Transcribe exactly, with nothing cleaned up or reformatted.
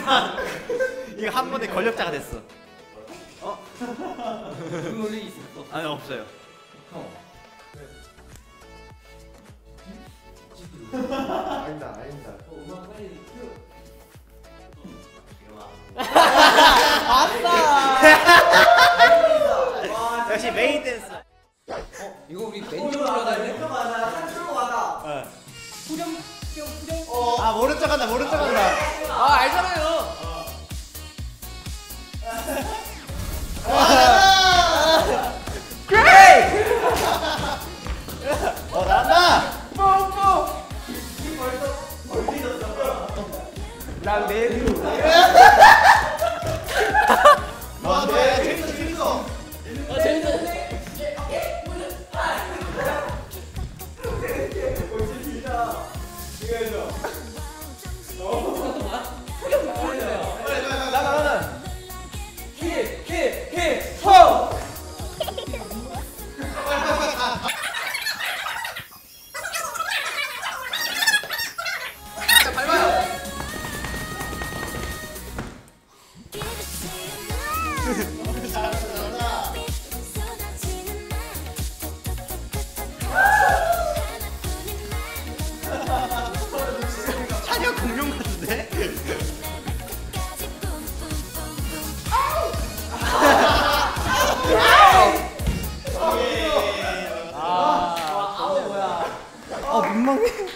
이거 한 번에 권력자가 됐어. 어? 무슨 논리 있어? 아니 없어요. 형. 아닙니다, 아닙니다. 어, 음악 빨리 큐. 아싸. 역시 메인 댄스. 어, 이거 우리 왼쪽 들어가야 돼? 왼쪽 맞아. 한쪽 맞아. 어. 후렴, 후렴, 후렴. 어. 아 모른 척한다, 모른 척한다. 아 알잖아요. 그래. 어 나간다. 뽕뽕. 이 벌써 벌리졌어. 난 내일. 아, 네, 재밌어, 재밌어. 아 재밌어. 찬혁 공룡 같은데? 아, 아, 뭐야? 아, 민망해.